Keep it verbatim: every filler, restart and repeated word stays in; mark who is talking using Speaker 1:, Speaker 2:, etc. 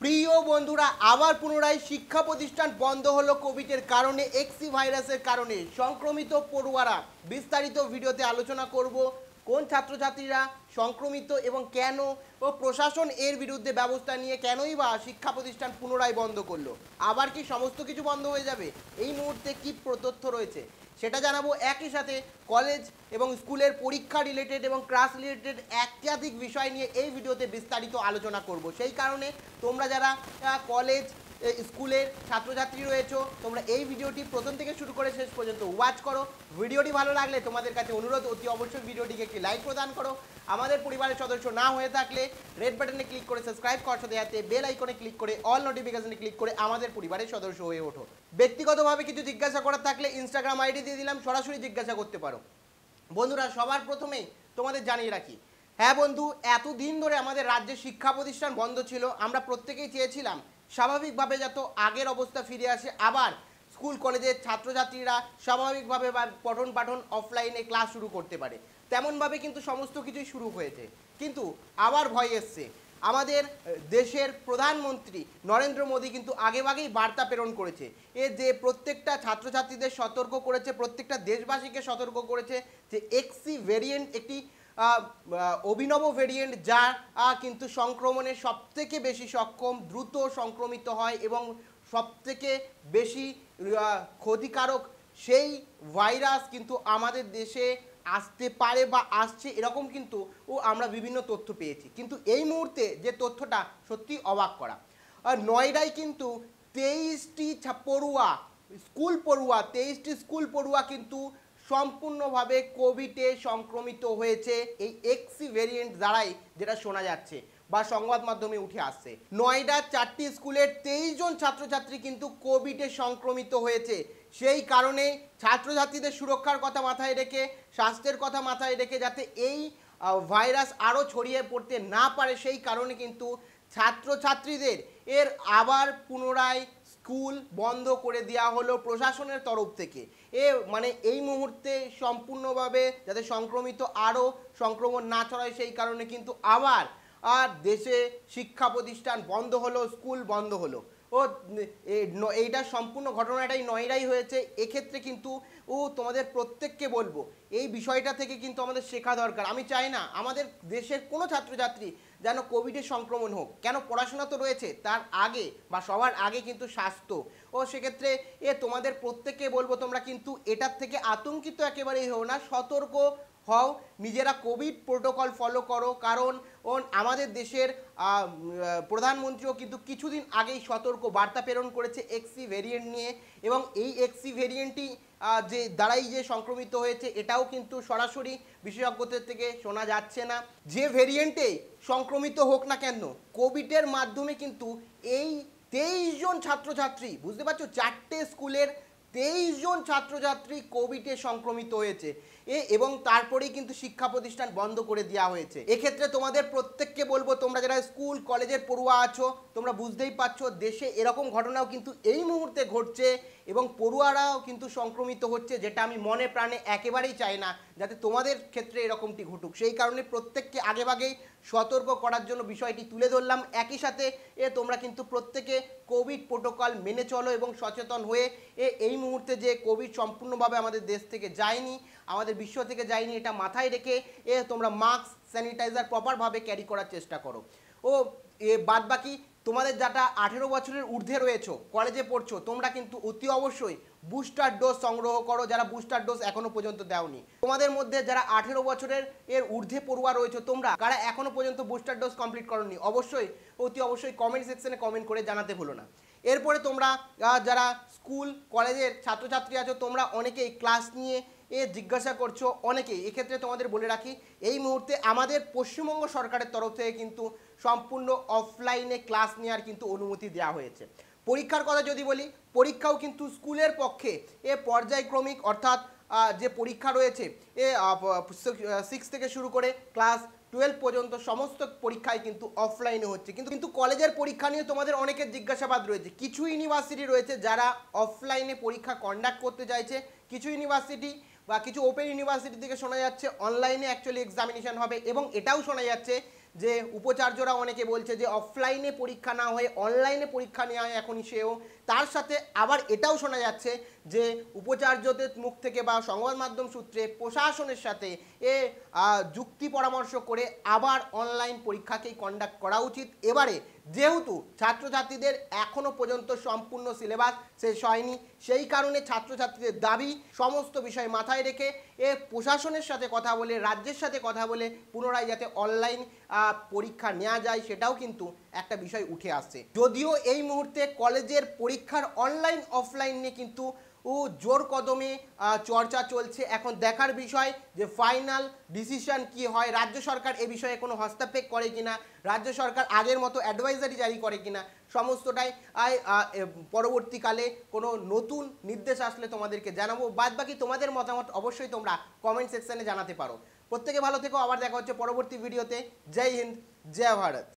Speaker 1: প্রিয় বন্ধুরা, আবার পুনরায় শিক্ষা প্রতিষ্ঠান বন্ধ হলো কোভিডের কারণে, এক্সি ভাইরাসের কারণে। সংক্রমিত পড়ুয়ারা, বিস্তারিত ভিডিওতে আলোচনা করব কোন ছাত্রছাত্রীরা সংক্রমিত এবং কেন, ও প্রশাসন এর বিরুদ্ধে ব্যবস্থা নিয়ে কেনই বা শিক্ষা প্রতিষ্ঠান পুনরায় বন্ধ করলো। আবার কি সমস্ত কিছু বন্ধ হয়ে যাবে? এই মুহূর্তে কি তথ্য রয়েছে সেটা জানাবো। একই সাথে কলেজ এবং স্কুলের পরীক্ষা রিলেটেড এবং ক্লাস রিলেটেড একাধিক বিষয় নিয়ে এই ভিডিওতে বিস্তারিত আলোচনা করব। সেই কারণে তোমরা যারা কলেজ স্কুলের ছাত্রছাত্রী রয়েছো, তোমরা এই ভিডিওটি প্রথম থেকে শুরু করে শেষ পর্যন্ত ওয়াচ করো। ভিডিওটি ভালো লাগলে তোমাদের কাছে অনুরোধ, অতি অবশ্যই ভিডিওটিকে একটি লাইক প্রদান করো। আমাদের পরিবারের সদস্য না হয়ে থাকলে রেড বাটনে ক্লিক করে সাবস্ক্রাইব করার সাথে সাথে বেল আইকনে ক্লিক করে অল নোটিফিকেশনে ক্লিক করে আমাদের পরিবারের সদস্য হয়ে ওঠো। ব্যক্তিগতভাবে কিছু জিজ্ঞাসা করার থাকলে ইনস্টাগ্রাম আইডি দিয়ে দিলাম, সরাসরি জিজ্ঞাসা করতে পারো। বন্ধুরা, সবার প্রথমেই তোমাদের জানিয়ে রাখি, হ্যাঁ বন্ধু, এতদিন ধরে আমাদের রাজ্যে শিক্ষা প্রতিষ্ঠান বন্ধ ছিল। আমরা প্রত্যেকেই চেয়েছিলাম স্বাভাবিকভাবে যত আগের অবস্থা ফিরে আসে, আবার স্কুল কলেজের ছাত্রছাত্রীরা স্বাভাবিকভাবে বা পঠন পাঠন অফলাইনে ক্লাস শুরু করতে পারে। তেমনভাবে কিন্তু সমস্ত কিছুই শুরু হয়েছে, কিন্তু আবার ভয় এসছে। আমাদের দেশের প্রধানমন্ত্রী নরেন্দ্র মোদী কিন্তু আগেভাগেই বার্তা প্রেরণ করেছে, এ যে প্রত্যেকটা ছাত্রছাত্রীদের সতর্ক করেছে, প্রত্যেকটা দেশবাসীকে সতর্ক করেছে যে এক্সি ভেরিয়েন্ট একটি অভিনব ভেরিয়েন্ট, যা কিন্তু সংক্রমণে সবথেকে বেশি সক্ষম, দ্রুত সংক্রমিত হয় এবং সবথেকে বেশি ক্ষতিকারক সেই ভাইরাস কিন্তু আমাদের দেশে আসতে পারে বা আসছে, এরকম কিন্তু ও আমরা বিভিন্ন তথ্য পেয়েছি। কিন্তু এই মুহূর্তে যে তথ্যটা সত্যি অবাক করা, নয়ডায় কিন্তু তেইশটি পড়ুয়া স্কুল পড়ুয়া তেইশটি স্কুল পড়ুয়া কিন্তু সম্পূর্ণভাবে কোভিডে সংক্রমিত হয়েছে এই এক্সি ভেরিয়েন্ট দ্বারাই, যেটা শোনা যাচ্ছে বা সংবাদ মাধ্যমে উঠে আসছে। নয়ডার চারটি স্কুলের তেইশ জন ছাত্রছাত্রী কিন্তু কোভিডে সংক্রমিত হয়েছে। সেই কারণে ছাত্রছাত্রীদের সুরক্ষার কথা মাথায় রেখে, স্বাস্থ্যের কথা মাথায় রেখে, যাতে এই ভাইরাস আরও ছড়িয়ে পড়তে না পারে, সেই কারণে কিন্তু ছাত্রছাত্রীদের এর আবার পুনরায় স্কুল বন্ধ করে দেওয়া হলো প্রশাসনের তরফ থেকে। এ মানে এই মুহূর্তে সম্পূর্ণভাবে যাতে সংক্রমিত আরও সংক্রমণ না ছড়ায়, সেই কারণে কিন্তু আবার আর দেশে শিক্ষা প্রতিষ্ঠান বন্ধ হলো, স্কুল বন্ধ হলো। ও এইটা সম্পূর্ণ ঘটনাটাই নয়ডাই হয়েছে। এক্ষেত্রে কিন্তু ও তোমাদের প্রত্যেককে বলবো, এই বিষয়টা থেকে কিন্তু আমাদের শেখা দরকার। আমি চাই না আমাদের দেশের কোনো ছাত্রছাত্রী যেন কোভিডের সংক্রমণ হোক। কেন, পড়াশোনা তো রয়েছে, তার আগে বা সবার আগে কিন্তু স্বাস্থ্য। ও সেক্ষেত্রে এ তোমাদের প্রত্যেককে বলবো, তোমরা কিন্তু এটার থেকে আতঙ্কিত একেবারেই হও না, সতর্ক হও, নিজেরা কোভিড প্রোটোকল ফলো করো। কারণ আমাদের দেশের প্রধানমন্ত্রীও কিন্তু কিছুদিন আগেই সতর্ক বার্তা প্রেরণ করেছে এক্সি ভেরিয়েন্ট নিয়ে, এবং এই এক্সি ভেরিয়েন্টটি যে দ্বারাই যে সংক্রমিত হয়েছে, এটাও কিন্তু সরাসরি বিশেষজ্ঞদের থেকে শোনা যাচ্ছে না। যে ভেরিয়েন্টে সংক্রমিত হোক না কেন, কোভিডের মাধ্যমে কিন্তু এই তেইশ জন ছাত্রছাত্রী, বুঝতে পারছো, চারটে স্কুলের তেইশ জন ছাত্রছাত্রী কোভিডে সংক্রমিত হয়েছে এ এবং তারপরেই কিন্তু শিক্ষা প্রতিষ্ঠান বন্ধ করে দেওয়া হয়েছে। এক্ষেত্রে তোমাদের প্রত্যেককে বলবো, তোমরা যারা স্কুল কলেজের পড়ুয়া আছো, তোমরা বুঝতেই পারছো দেশে এরকম ঘটনাও কিন্তু এই মুহূর্তে ঘটছে এবং পড়ুয়ারাও কিন্তু সংক্রমিত হচ্ছে, যেটা আমি মনে প্রাণে একেবারেই চাই না যাতে তোমাদের ক্ষেত্রে এরকমটি ঘটুক। সেই কারণে প্রত্যেককে আগেভাগেই সতর্ক করার জন্য বিষয়টি তুলে ধরলাম। একই সাথে এ তোমরা কিন্তু প্রত্যেকে কোভিড প্রোটোকল মেনে চলো এবং সচেতন হয়ে এ এই মুহূর্তে যে কোভিড সম্পূর্ণভাবে আমাদের দেশ থেকে যায়নি, আমাদের বিশ্ব থেকে যায়নি, এটা মাথায় রেখে এ তোমরা মাস্ক, স্যানিটাইজার প্রপারভাবে ক্যারি করার চেষ্টা করো। ও এ বাদ বাকি তোমাদের যারা আঠেরো বছরের ঊর্ধ্বে রয়েছো, কলেজে পড়ছো, তোমরা কিন্তু অতি অবশ্যই বুস্টার ডোজ সংগ্রহ করো, যারা বুস্টার ডোজ এখনো পর্যন্ত দাওনি। তোমাদের মধ্যে যারা আঠেরো বছরের এর ঊর্ধ্বে পড়ুয়া রয়েছে, তোমরা কারা এখনো পর্যন্ত বুস্টার ডোজ কমপ্লিট করোনি, অবশ্যই অতি অবশ্যই কমেন্ট সেকশনে কমেন্ট করে জানাতে ভুলো না। এরপরে তোমরা যারা স্কুল কলেজের ছাত্রছাত্রী আছো, তোমরা অনেকেই ক্লাস নিয়ে এ জিজ্ঞাসা করছো অনেকেই। এক্ষেত্রে তোমাদের বলে রাখি, এই মুহূর্তে আমাদের পশ্চিমবঙ্গ সরকারের তরফ থেকে কিন্তু সম্পূর্ণ অফলাইনে ক্লাস নেওয়ার কিন্তু অনুমতি দেওয়া হয়েছে। পরীক্ষার কথা যদি বলি, পরীক্ষাও কিন্তু স্কুলের পক্ষে এ পর্যায়ক্রমিক, অর্থাৎ যে পরীক্ষা রয়েছে এ সিক্স থেকে শুরু করে ক্লাস টুয়েলভ পর্যন্ত সমস্ত পরীক্ষাই কিন্তু অফলাইনে হচ্ছে। কিন্তু কিন্তু কলেজের পরীক্ষা নিয়ে তোমাদের অনেকের জিজ্ঞাসাবাদ রয়েছে। কিছু ইউনিভার্সিটি রয়েছে যারা অফলাইনে পরীক্ষা কন্ডাক্ট করতে চাইছে, কিছু ইউনিভার্সিটি বা কিছু ওপেন ইউনিভার্সিটি থেকে শোনা যাচ্ছে অনলাইনে অ্যাকচুয়ালি এক্সামিনেশন হবে, এবং এটাও শোনা যাচ্ছে যে উপাচার্যরা অনেকে বলছে যে অফলাইনে পরীক্ষা না হয়ে অনলাইনে পরীক্ষা নেওয়া হয় এখনই সেও। তার সাথে আবার এটাও শোনা যাচ্ছে যে উপাচার্যদের মুখ থেকে বা সংবাদ মাধ্যম সূত্রে প্রশাসনের সাথে এ যুক্তি পরামর্শ করে আবার অনলাইন পরীক্ষাকেই কন্ডাক্ট করা উচিত এবারে, যেহেতু ছাত্রছাত্রীদের এখনও পর্যন্ত সম্পূর্ণ সিলেবাস শেষ হয়নি। সেই কারণে ছাত্রছাত্রীদের দাবি সমস্ত বিষয় মাথায় রেখে এ প্রশাসনের সাথে কথা বলে, রাজ্যের সাথে কথা বলে পুনরায় যাতে অনলাইন পরীক্ষা নেওয়া যায় সেটাও কিন্তু একটা বিষয় উঠে আসছে। যদিও এই মুহূর্তে কলেজের পরীক্ষার অনলাইন অফলাইন নিয়ে কিন্তু ও জোর কদমে চর্চা চলছে। এখন দেখার বিষয় যে ফাইনাল ডিসিশন কি হয়, রাজ্য সরকার এ বিষয়ে কোনো হস্তক্ষেপ করে কিনা, রাজ্য সরকার আগের মতো অ্যাডভাইজারি জারি করে কিনা, সমস্তটাই পরবর্তীকালে কোনো নতুন নির্দেশ আসলে তোমাদেরকে জানাবো। বাদ বাকি তোমাদের মতামত অবশ্যই তোমরা কমেন্ট সেকশনে জানাতে পারো। প্রত্যেকে ভালো থেকো, আবার দেখা হচ্ছে পরবর্তী ভিডিওতে। জয় হিন্দ, জয় ভারত।